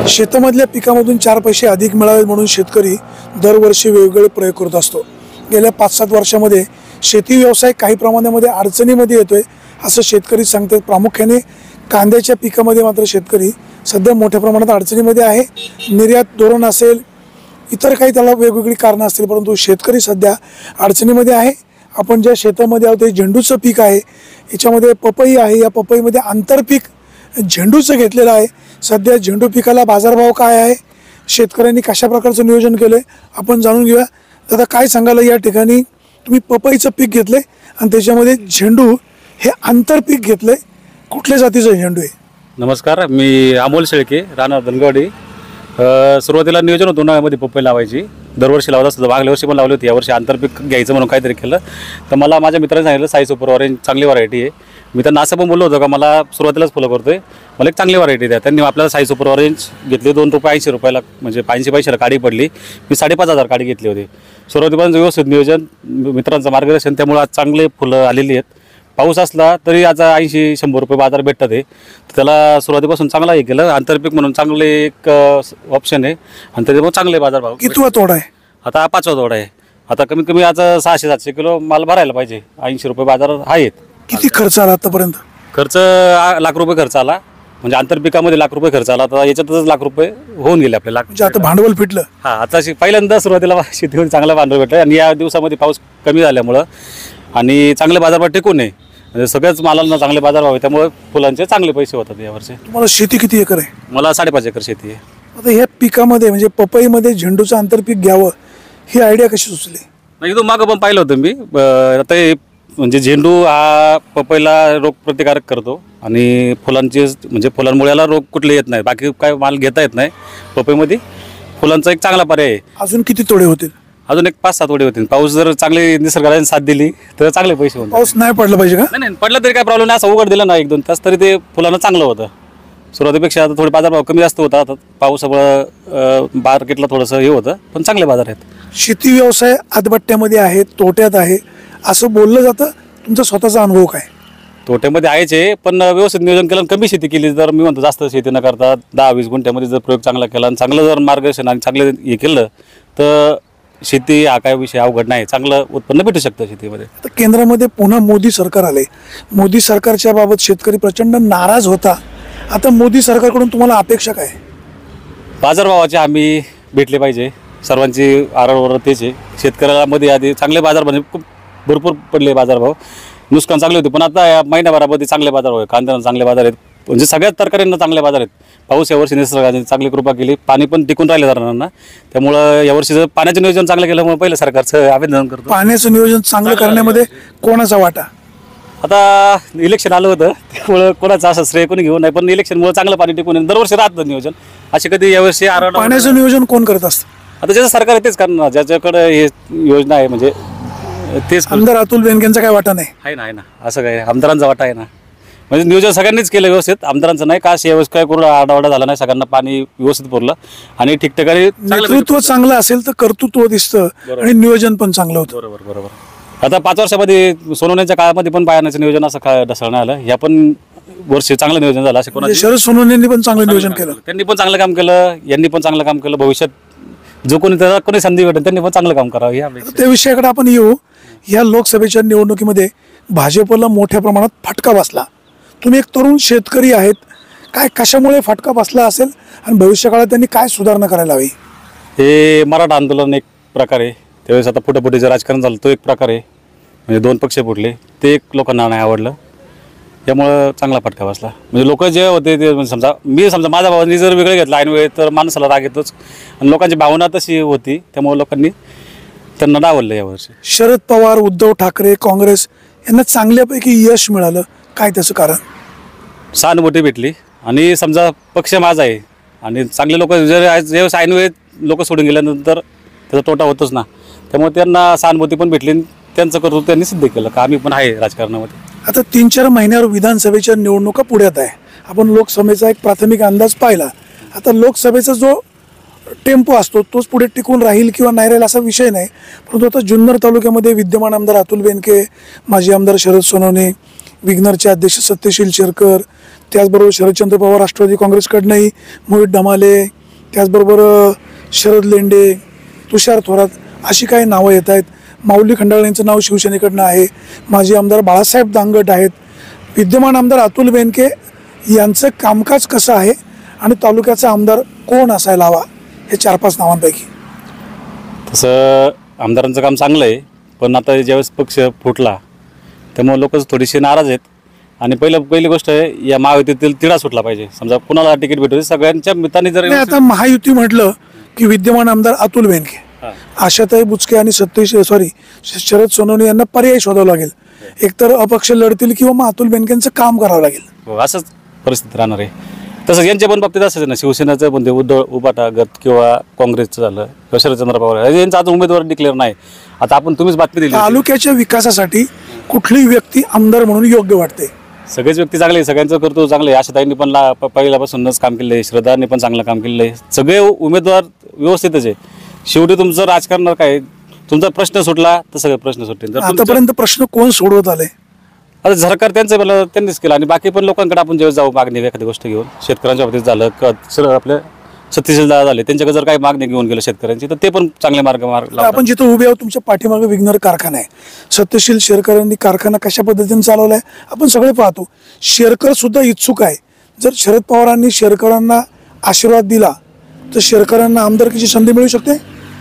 शेतामधल्या पिकामधून 4 पैसे अधिक मिळावे म्हणून शेतकरी दरवर्षी वेगवेगळे प्रयोग करत असतो। गेल्या 5-7 वर्षांमध्ये शेती व्यवसाय काही प्रमाणामध्ये अडचणीमध्ये येतोय असं शेतकरी सांगतात। प्रामुख्याने कांद्याच्या पिकामध्ये मात्र शेतकरी सध्या मोठ्या प्रमाणात अडचणीमध्ये आहे। निर्यात धोरण असेल, इतर काही त्याला वेगवेगळी कारणं असतील, परंतु शेतकरी सध्या अडचणीमध्ये आहे। आपण ज्या शेतामध्ये आहोत ते झेंडूचं पीक आहे, याच्यामध्ये पपई आहे। या पपईमध्ये आंतरपीक झेंडूचं घेतलेलं आहे। सध्या झेंडू पिकाला बाजारभाव काय आहे, शेतकऱ्यांनी कशा प्रकारचं नियोजन केलं आपण जाणून घेऊया। दादा, काय सांगाल, या ठिकाणी तुम्ही पपईचं पीक घेतले आणि त्याच्यामध्ये झेंडू हे आंतरपीक घेतले, कुठल्या जातीचं झेंडू आहे? नमस्कार, मी अमोल शेळके, राहणार धनगवाडी। सुरुवातीला नियोजन होतं उन्हाळ्यामध्ये पपई लावायची, दरवर्षी लावत असतो। मागल्या वर्षी पण लावली होती, यावर्षी आंतरपीक घ्यायचं म्हणून काहीतरी केलं। तर मला माझ्या मित्राने सांगितलं साई सुपर ऑरेंज चांगली व्हरायटी आहे। मी त्यांना असं पण बोललो होतो का मला सुरुवातीलाच फॉलो करतोय, मला एक चांगली व्हरायटी द्या। त्यांनी आपल्याला साई सुपर ऑरेंज घेतली, ₹2.80 म्हणजे 80 पैशाला काडी पडली। मी 5,500 काडी घेतली होती। सुरुवातीपासून व्यवस्थित नियोजन, मित्रांचं मार्गदर्शन, त्यामुळे आज चांगले फुलं आलेली आहेत। पाऊस असला तरी आज 80-100 रुपये बाजार भेटतात आहे। त्याला सुरुवातीपासून चांगला हे केलं, आंतरपीक म्हणून चांगले एक ऑप्शन आहे आणि त्याच्यामुळे चांगले बाजारभाव। कितवा तोडा आहे? आता 5वा तोडा आहे। आता कमीत कमी आज 600-700 किलो माल भरायला पाहिजे। 80 रुपये बाजार आहेत। किती खर्च आला आतापर्यंत? खर्च ₹1,00,000 खर्च आला, म्हणजे आंतरपिकामध्ये ₹1,00,000 खर्च आला। आता याच्यातच ₹1,00,000 होऊन गेले आपल्याला। म्हणजे आता भांडवल फिटलं? हां, आता पहिल्यांदा सुरुवातीला शेतीमध्ये चांगला भांडवल भेटलं आणि या दिवसामध्ये पाऊस कमी झाल्यामुळं आणि चांगले बाजारभाव टिकून आहे, म्हणजे सगळ्याच मालांना चांगले बाजारभाव आहे, त्यामुळे फुलांचे चांगले पैसे होतात यावर्षी। तुम्हाला शेती किती एकर आहे? मला 5.5 एकर शेती आहे। आता ह्या पिकामध्ये म्हणजे पपईमध्ये झेंडूचं आंतरपीक घ्यावं ही आयडिया कशी सुचली? नाही, तो मागं पण पाहिलं होतं मी। आता हे म्हणजे झेंडू हा पपईला रोग प्रतिकारक करतो आणि फुलांची म्हणजे फुलांमुळेला रोग कुठले येत नाही, बाकी काय माल घेता येत नाही। पपईमध्ये फुलांचा एक चांगला पर्याय आहे। अजून किती तोडे होतील? अजून एक 5-7 तोडे होतील। पाऊस जर चांगली निसर्गाने साथ दिली तर चांगले पैसे होतील। पाऊस नाही पडला पाहिजे का? नाही, पडला तरी काय प्रॉब्लेम नाही, असं उघड दिलं ना 1-2 तास तरी ते फुलांना चांगलं होतं। सुरुवातीपेक्षा आता थोडे बाजारभाव कमी जास्त होता, आता पावसामुळं मार्केटला थोडंसं हे होतं, पण चांगले बाजार आहेत। शेती व्यवसाय आदबट्ट्यामध्ये आहे, तोट्यात आहे असं बोललं जातं, तुमचा स्वतःचा अनुभव काय? तोट्यामध्ये आहेच आहे, पण व्यवस्थित नियोजन केलं, कमी शेती केली तर मी म्हणतो जास्त शेती न करता 10-20 गुंठ्यामध्ये जर प्रयोग चांगला केला आणि चांगलं जर मार्गदर्शन आणि चांगलं हे केलं तर शेती हा काय विषय अवघड नाही, चांगलं उत्पन्न भेटू शकतं शेतीमध्ये। तर केंद्रामध्ये पुन्हा मोदी सरकार आले, मोदी सरकारच्या बाबत शेतकरी प्रचंड नाराज होता। आता मोदी सरकारकडून तुम्हाला अपेक्षा काय? बाजारभावाचे हमी भेटले पाहिजे, सर्वांची आरडाओरड तेच आहे। शेतकऱ्याला मध्ये आधी चांगले बाजार म्हणजे खूप भरपूर पडले बाजारभाव, नुकसान चांगले होते, पण आता या महिन्याभरामध्ये चांगले बाजार आहे। कांद्याला चांगले बाजार आहेत, म्हणजे सगळ्याच तरकारींना चांगले बाजार आहेत। पाऊस यावर्षी निसर्गाने चांगली कृपा केली, पाणी पण टिकून राहिले धरणांना, त्यामुळं यावर्षी जर पाण्याचं नियोजन चांगलं केल्यामुळे पहिलं सरकारचं अभिनंदन करतो। पाण्याचं नियोजन चांगलं करण्यामध्ये कोणाचा वाटा? आता इलेक्शन आलं होतं त्यामुळं कोणाचं असं श्रेय कोणी घेऊ नाही, पण इलेक्शनमुळे चांगलं पाणी टिकून दरवर्षी राहतं नियोजन, असे कधी यावर्षी पाण्याचं नियोजन कोण करत असतं? आता ज्याचं सरकार आहे तेच करणार, ज्याच्याकडे हे योजना आहे म्हणजे तेच। आमदार अतुल बेनकेंचा काय वाटा नाही? आहे ना, असं काय आमदारांचा वाटा आहे ना, म्हणजे नियोजन सगळ्यांनीच केलं व्यवस्थित, आमदारांचं नाही का यावेळेस काय करून आरडाओरडा झाला नाही, सगळ्यांना पाणी व्यवस्थित पुरलं आणि ठिकठिकाणी नेतृत्व चांगलं असेल तर कर्तृत्व दिसतं आणि नियोजन पण चांगलं होतं। बरोबर। आता 5 वर्षामध्ये सोनवण्याच्या काळामध्ये पण पाण्याचं नियोजन असं काय ढसळणं आलं, ह्या पण वर्षी चांगलं नियोजन झालं। असे शरद सोनवणेंनी पण चांगलं नियोजन केलं, त्यांनी पण चांगलं काम केलं, यांनी पण चांगलं काम केलं। भविष्यात जो कोणी संधी भेटेल त्यांनी पण चांगलं काम करावं या त्या विषयाकडे आपण येऊ। या लोकसभेच्या निवडणुकीमध्ये भाजपला मोठ्या प्रमाणात फटका बसला, तुम्ही एक तरुण शेतकरी आहेत, काय कशामुळे फटका बसला असेल आणि भविष्यकाळात त्यांनी काय सुधारणा करायला हवी? हे मराठा आंदोलन एक प्रकारे, त्यावेळेस आता फुटाफुटीचं राजकारण झालं तो एक प्रकारे, म्हणजे 2 पक्ष फुटले, ते एक लोकांना नाही आवडलं, त्यामुळं चांगला फटका बसला। म्हणजे लोक जे होते ते समजा माझ्या भावांनी जर वेगळं घेतलं ऐन वेळेत तर माणसाला राग येतोच आणि लोकांची भावना तशी होती, त्यामुळे लोकांनी त्यांना डावललं यावर्षी। शरद पवार, उद्धव ठाकरे, काँग्रेस यांना चांगल्यापैकी यश मिळालं, काय त्याचं कारण? सहानुभूती भेटली आणि समजा पक्ष माझा आहे आणि चांगले लोक जर ऐन वेळेत लोक सोडून गेल्यानंतर त्याचा तोटा होतोच ना, त्यामुळे त्यांना सहानुभूती पण भेटली, त्यांचं कर्तृत्व त्यांनी सिद्ध केलं का आम्ही पण आहे राजकारणामध्ये। आता 3-4 महिन्यावर विधानसभेच्या निवडणुका पुढ्यात आहे, आपण लोकसभेचा एक प्राथमिक अंदाज पाहिला। आता लोकसभेचा जो टेम्पो असतो तोच पुढे टिकून राहील किंवा नाही राहील असा विषय नाही, परंतु आता जुन्नर तालुक्यामध्ये विद्यमान आमदार अतुल बेनके, माजी आमदार शरद सोनवणे, विग्नरचे अध्यक्ष सत्यशील शेरकर, त्याचबरोबर शरदचंद्र पवार राष्ट्रवादी काँग्रेसकडनंही मोहित डमाले, त्याचबरोबर शरद लेंडे, तुषार थोरात अशी काही नावं येत आहेत. माऊली खंडाळे यांचं नाव शिवसेनेकडनं आहे. माजी आमदार बाळासाहेब दांगट आहेत. विद्यमान आमदार अतुल बेनके यांचं कामकाज कसं आहे आणि तालुक्याचा आमदार कोण असायला हवा, हे 4-5 नावांपैकी. तसं आमदारांचं काम चांगलं आहे, पण आता ज्यावेळेस पक्ष फुटला त्यामुळे लोक थोडीशी नाराज आहेत. आणि पहिली गोष्ट आहे, या महायुतीतील तिढा सुटला पाहिजे. समजा कुणाला तिकीट भेटू सगळ्यांच्या मित्रांनी जर नाही, आता महायुती म्हटलं की विद्यमान आमदार अतुल बेनके, आशाताई बुचके आणि शरद सोनवणे यांना पर्याय शोधावा लागेल. एकतर अपक्ष लढतील किंवा मग अतुल बेनकेंचं काम करावं लागेल. असंच परिस्थिती राहणार आहे. तसंच यांच्या पण बाबतीत असंच ना, शिवसेनेचं म्हणजे उभाटा गट किंवा काँग्रेसचं झालं किंवा शरदचंद्र पवार यांचा आज उमेदवार डिक्लेअर नाही. आता तुम्हीच बातमी दिली, तालुक्याच्या विकासासाठी कुठली व्यक्ती आमदार म्हणून योग्य वाटते? सगळेच व्यक्ती चांगले, सगळ्यांचं कर्तव्य चांगलं आहे. आशाताईंनी पण पहिल्यापासूनच काम केलं आहे, श्रद्धांनी पण चांगलं काम केलं आहे. सगळे उमेदवार व्यवस्थितच आहे. शेवटी तुमचं राजकारण काय, तुमचा प्रश्न सुटला तर सगळे प्रश्न सुटतील. आतापर्यंत प्रश्न कोण सोडवत आले? आता सरकार त्यांनीच केलं आणि बाकी पण लोकांकडे आपण जेव्हा जाऊ मागणी एखादी गोष्ट घेऊन, शेतकऱ्यांच्या बाबतीत झालं, आपल्या सत्यशील दादा झाले त्यांच्याकडे जर काही मागणी घेऊन गेलं शेतकऱ्यांची तर ते पण चांगले मार्ग आपण जिथं उभे आहोत तुमच्या पाठीमागे विग्नर कारखाना आहे. सत्यशील शेरकरांनी कारखाना कशा पद्धतीने चालवलाय आपण सगळे पाहतो. शेरकर सुद्धा इच्छुक आहे. जर शरद पवारांनी शेरकरांना आशीर्वाद दिला तर शेरकरांना आमदारकीची संधी मिळू शकते.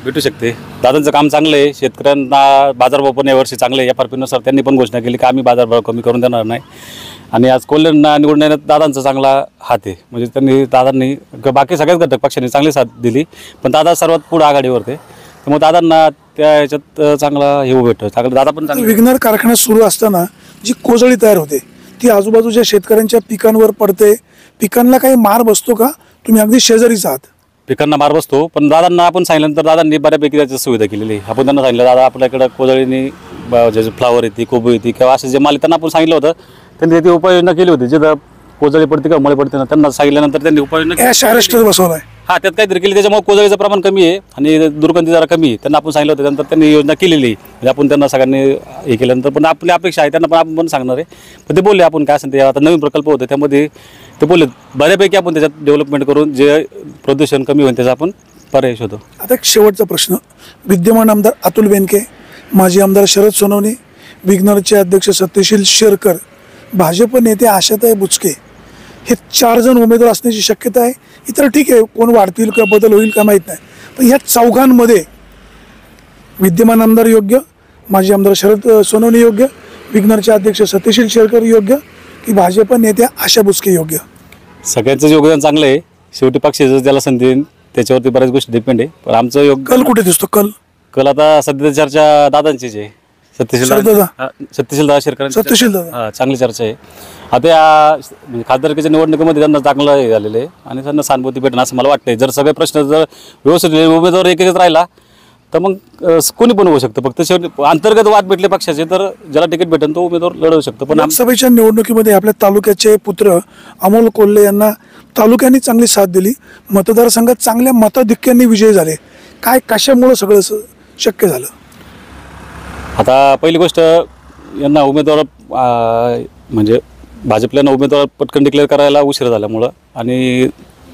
दादांचं काम चांगलं आहे. शेतकऱ्यांना बाजारभाव पण यावर्षी चांगले आहे. FRP नुसार त्यांनी पण घोषणा केली की आम्ही बाजारभाव कमी करून देणार नाही. आणि आज कोल्ह्यांना निवडून येण्यात दादांचा चांगला हात आहे. म्हणजे दादांनी बाकी सगळ्याच घटक पक्षांनी चांगली साथ दिली, पण दादा सर्वात पुढे आघाडीवर होते. त्यामुळे दादांना त्या याच्यात चांगला हे भेटतं. चांगलं दादा पण चांगलं. विग्नर कारखाना सुरू असताना जी कोजळी तयार होते ती आजूबाजूच्या शेतकऱ्यांच्या पिकांवर पडते. पिकांना काही मार बसतो का? तुम्ही अगदी शेजारीच आहात. पिकांना मार बसतो, पण दादांना आपण सांगितल्यानंतर दादांनी बऱ्यापैकी त्याची सुविधा केलेली. आपण त्यांना सांगितलं दादा आपल्याकडे कोजळीनी जे फ्लावर येते, कोबी येते किंवा असे जे माल त्यांना आपण सांगितलं होतं, त्यांनी त्याची उपाययोजना केली होती. जिथं कोजळी पडते किंवा मळे पडते ना त्यांना सांगितल्यानंतर त्यांनी उपाययोजना बसवलाय. त्यात काहीतरी केली, त्याच्यामुळे कोजळीचं प्रमाण कमी आहे आणि दुर्गंधी जरा कमी आहे. त्यांना आपण सांगितलं होतं, त्यानंतर त्यांनी योजना केलेली. म्हणजे आपण त्यांना सगळ्यांनी हे केल्यानंतर पण आपली अपेक्षा आहे त्यांना पण आपण सांगणार आहे. पण ते बोलले आपण काय असेल ते आता नवीन प्रकल्प होते त्यामध्ये ते बोलले बऱ्यापैकी आपण त्याच्यात डेव्हलपमेंट करून जे प्रदूषण कमी होईल त्याचा आपण पर्याय शोधू. आता एक शेवटचा प्रश्न. विद्यमान आमदार अतुल बेनके, माजी आमदार शरद सोनवणे, विग्नरचे अध्यक्ष सत्यशील शेरकर, भाजप नेते आशाताई बुचके, हे 4 जण उमेदवार असण्याची शक्यता आहे. इतर ठीक आहे, कोण वाढतील किंवा बदल होईल का माहीत नाही, पण ह्या चौघांमध्ये विद्यमान आमदार योग्य, माजी आमदार शरद सोनवणे योग्य, विग्नरचे अध्यक्ष सत्यशील शेरकर योग्य की भाजप नेत्या आशा बुचके योग्य? सगळ्यांचं योगदान चांगलं आहे. शेवटी पक्षाचं ज्याला संधी देईन त्याच्यावरती बऱ्याच गोष्टी डिपेंड आहे. पण आमचं योग्य कल कुठे दिसतो? कल आता सध्या चर्चा दादांचीच आहे. सत्यशील दादा शेरकर चांगली चर्चा आहे. आता या खासदारकीच्या निवडणुकीमध्ये त्यांना चांगलं हे झालेलं आहे आणि त्यांना सहानुभूती भेटेल असं मला वाटतंय. जर सगळे प्रश्न जर व्यवस्थित उमेदवार एकच राहिला तर मग कोणी पण होऊ शकतं. फक्त शेवटी अंतर्गत वाद भेटले पक्षाचे तर ज्याला तिकीट भेटेल तो उमेदवार लढवू शकतो. पण लोकसभेच्या निवडणुकीमध्ये आपल्या तालुक्याचे पुत्र अमोल कोल्हे यांना तालुक्यांनी चांगली साथ दिली. मतदारसंघात चांगल्या मताधिक्यांनी विजयी झाले. काय कशामुळे सगळं शक्य झालं? आता पहिली गोष्ट यांना उमेदवार म्हणजे भाजपला उमेदवार पटकन डिक्लेअर करायला उशीर झाल्यामुळं आणि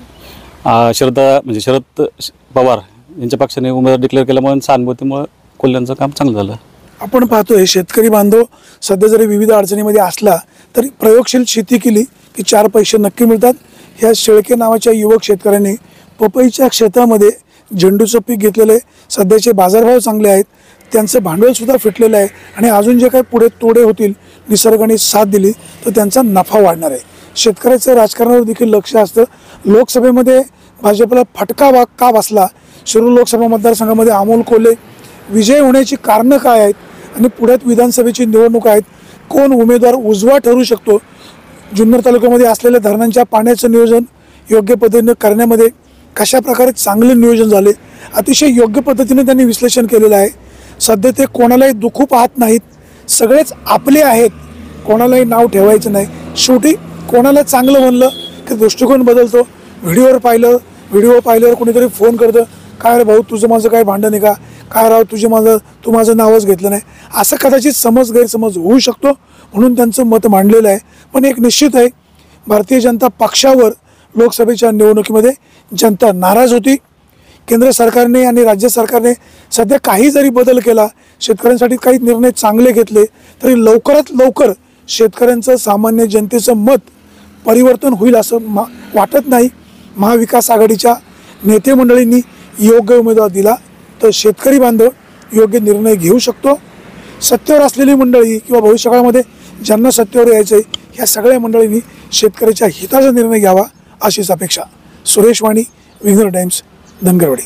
शरद पवार यांच्या पक्षाने उमेदवार डिक्लेअर केल्यामुळे सहानुभूतीमुळे कोल्ह्यांचं काम चांगलं झालं. आपण पाहतोय शेतकरी बांधव सध्या जरी विविध अडचणीमध्ये असला तरी प्रयोगशील शेती केली की 4 पैसे नक्की मिळतात. ह्या शेळके नावाच्या युवक शेतकऱ्यांनी पपईच्या क्षेत्रामध्ये झेंडूचं पीक घेतलेलं आहे. सध्याचे बाजारभाव चांगले आहेत, त्यांचं भांडवलसुद्धा फिटलेलं आहे आणि अजून जे काही पुढे तोडे होतील निसर्गाने साथ दिली तर त्यांचा नफा वाढणार आहे. शेतकऱ्याचं राजकारणावर देखील लक्ष असतं. लोकसभेमध्ये भाजपला फटका का बसला? शिरूर लोकसभा मतदारसंघामध्ये अमोल कोल्हे विजय होण्याची कारणं काय आहेत आणि पुढ्यात विधानसभेची निवडणूक आहेत, कोण उमेदवार उजवा ठरू शकतो? जुन्नर तालुक्यामध्ये असलेल्या धरणांच्या पाण्याचं नियोजन योग्य पद्धतीने करण्यामध्ये कशा प्रकारे चांगले नियोजन झाले, अतिशय योग्य पद्धतीने त्यांनी विश्लेषण केलेलं आहे. सध्या ते कोणालाही दुखू पाहत नाहीत, सगळेच आपले आहेत, कोणालाही नाव ठेवायचं नाही. शेवटी कोणाला चांगलं म्हणलं की दृष्टिकोन बदलतो. व्हिडिओ पाहिल्यावर कोणीतरी फोन करतं काय रे भाऊ तुझं माझं काय भांडण आहे का, काय राव तू माझं नावच घेतलं नाही, असं कदाचित गैरसमज होऊ शकतो, म्हणून त्यांचं मत मांडलेलं आहे. पण एक निश्चित आहे, भारतीय जनता पक्षावर लोकसभेच्या निवडणुकीमध्ये जनता नाराज होती. केंद्र सरकारने आणि राज्य सरकारने सध्या काही जरी बदल केला, शेतकऱ्यांसाठी काही निर्णय चांगले घेतले, तरी लवकरात लवकर शेतकऱ्यांचं सामान्य जनतेचं मत परिवर्तन होईल असं वाटत नाही. महाविकास आघाडीच्या नेते मंडळींनी योग्य उमेदवार दिला तर शेतकरी बांधव योग्य निर्णय घेऊ शकतो. सत्तेवर असलेली मंडळी किंवा भविष्यकाळामध्ये ज्यांना सत्तेवर यायचं आहे, ह्या सगळ्या मंडळींनी शेतकऱ्याच्या हिताचा निर्णय घ्यावा अशीच अपेक्षा. सुरेश वाणी, विंगर टाइम्स, धनगरवाडी.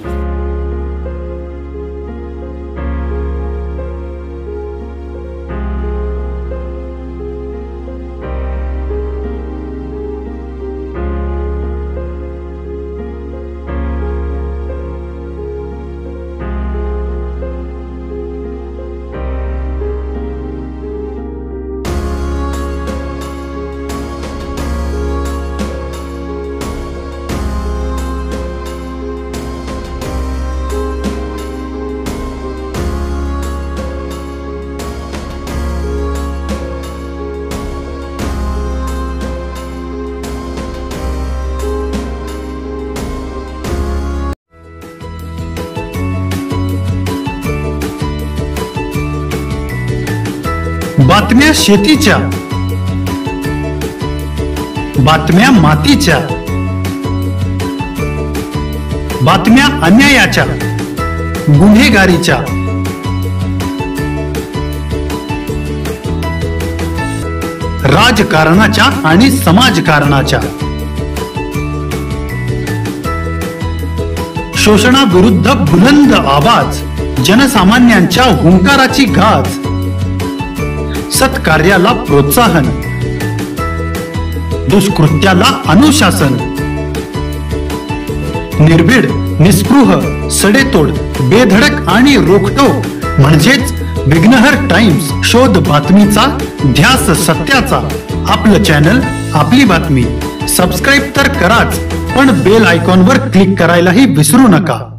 बातम्या शेतीच्या, बातम्या मातीच्या, बातम्या अन्यायाच्या, गुन्हेगारीच्या, राजकारणाच्या आणि समाजकारणाच्या, शोषणाविरुद्ध बुलंद आवाज, जनसामान्यांच्या हुंकाराची गाज, सत्कार्याला प्रोत्साहन, दुष्कृत्याला अनुशासन, निर्भीड, निस्पृह, सडेतोड, बेधडक आणि रोखटोक म्हणजेच विघ्नहर टाइम्स. शोध बातमीचा, ध्यास सत्याचा. आपलं चॅनल, आपली बातमी. सबस्क्राईब तर कराच, पण बेल आयकॉनवर क्लिक करायलाही विसरू नका.